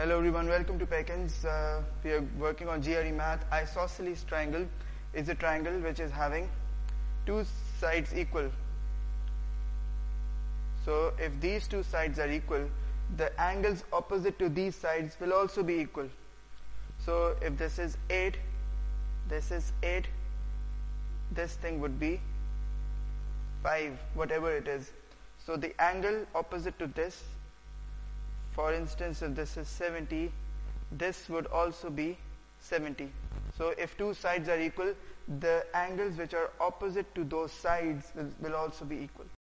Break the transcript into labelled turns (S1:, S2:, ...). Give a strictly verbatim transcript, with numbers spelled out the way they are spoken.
S1: Hello everyone, welcome to Pacans. Uh, we are working on G R E Math. Isosceles triangle is a triangle which is having two sides equal. So if these two sides are equal, the angles opposite to these sides will also be equal. So if this is eight, this is eight, this thing would be five, whatever it is. So the angle opposite to this, for instance, if this is seventy, this would also be seventy. So if two sides are equal, the angles which are opposite to those sides will, will also be equal.